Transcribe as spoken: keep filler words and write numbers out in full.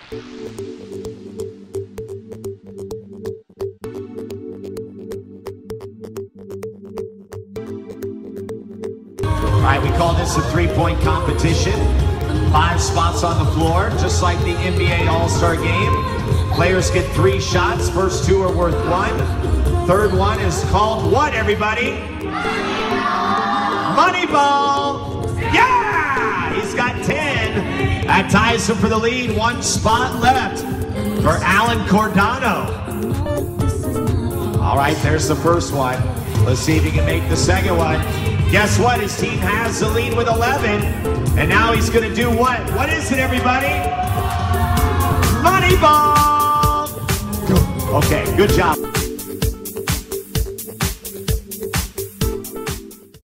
All right, we call this a three-point competition. Five spots on the floor, just like the N B A All-Star Game. Players get three shots. First two are worth one. Third one is called what, everybody? Moneyball! Yeah! He's got ten. That ties him for the lead. One spot left for Alan Cordano. All right, there's the first one. Let's see if he can make the second one. Guess what? His team has the lead with eleven. And now he's going to do what? What is it, everybody? Moneyball! Okay, good job.